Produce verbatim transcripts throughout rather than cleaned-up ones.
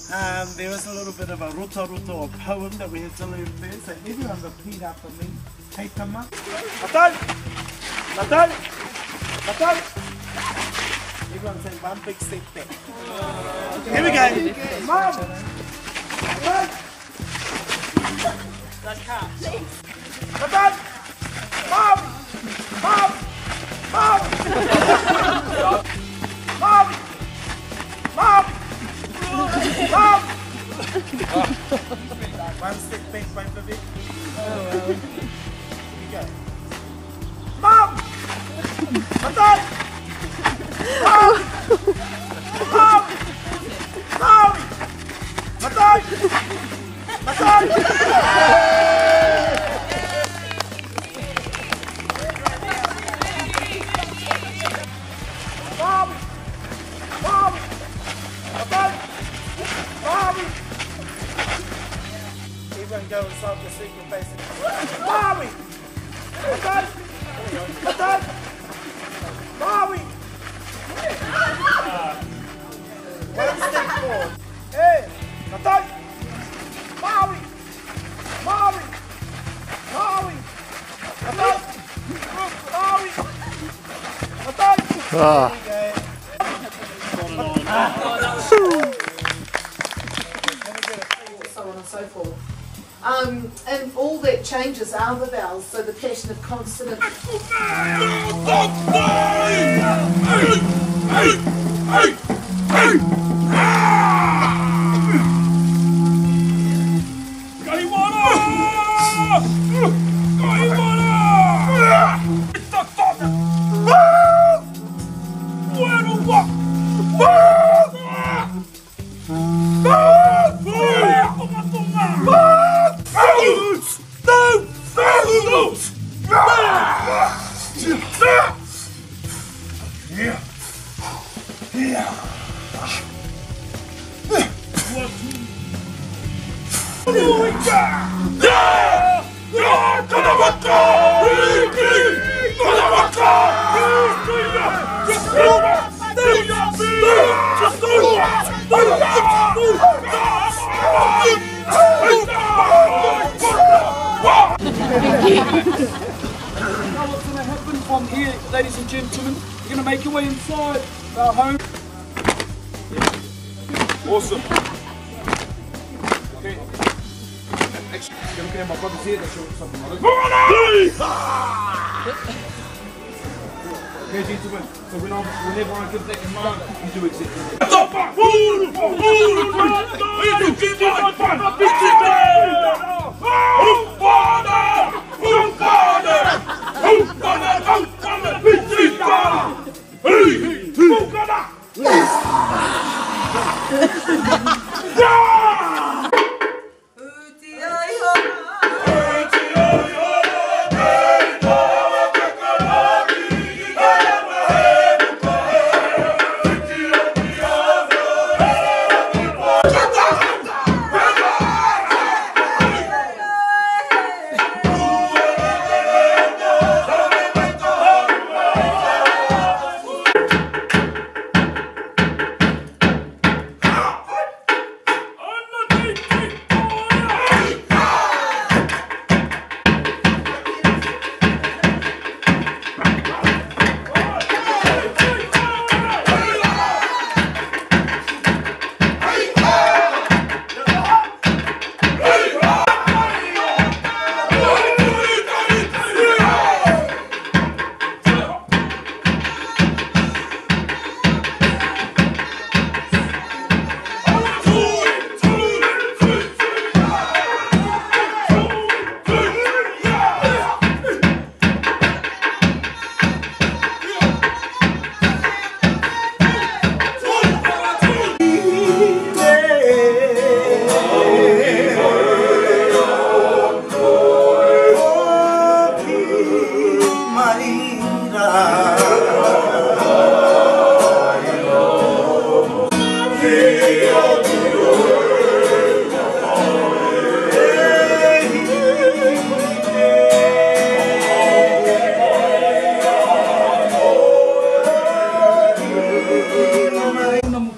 Um, there was a little bit of a roto roto or poem that we had to learn there, so everyone repeat after me. Hey tama. Matau! Matau! Matau! Everyone say one big step back. Here we go. Mom! Matau! Matau! Mom! Mom! Mom! Mom! Mom! Mom! One step back, both of it. Oh, well. Here we go. Mom! Matau! Mom! Mom! Maori! Matau! Matau! Mom! Mom! Matau! Maori! Everyone go inside the secret basic. Maori! Matau! Matau! Maori! One step forward. Hey! Matau! Maori! Maori! Maori! Matau! Maori! Matau! Ah. So on and so forth. Um, and all that changes are the vowels, so the passive consonant. Now what's going to happen from here, ladies and gentlemen? You're going to make your way inside our home. Awesome. Okay. Actually, you're looking at my brother's here, that's something like Okay, gentlemen, so when I'm, whenever I give that command, you do exactly that.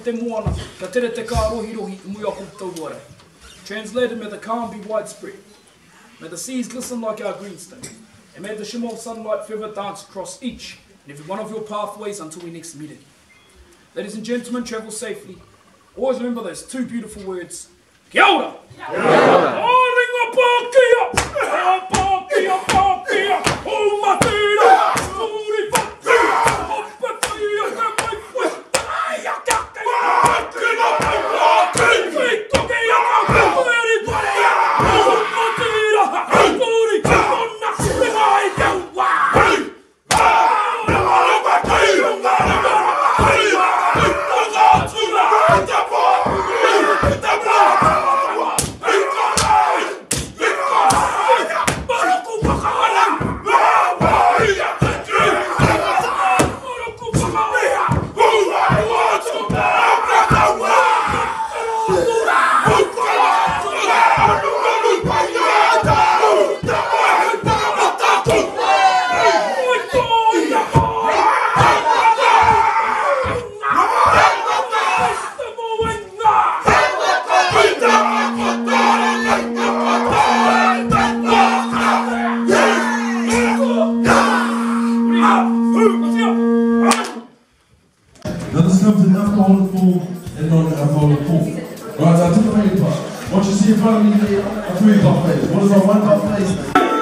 te moana, ka tere te kā rohi rohi i mui a koutou ware. Translated, may the calm be widespread. May the seas glisten like our greenstone. And may the shimmer of sunlight forever dance across each and every one of your pathways until we next meet again. Ladies and gentlemen, travel safely. Always remember those two beautiful words. Kia ora! Kia ora! O ringa pākia! O pākia, pākia! O matira! Suri whakia! O patia ka mai koe! Ai a ka kei! Pākina mai pāki! Kei toke a ka kueri korea! O matira! Suri ka ona! Ringa i tau wā! Now this comes in alcoholic form and non-alcoholic form. Right, so I took a paper. What you see in front of me here are three buffets. What is our one buffet?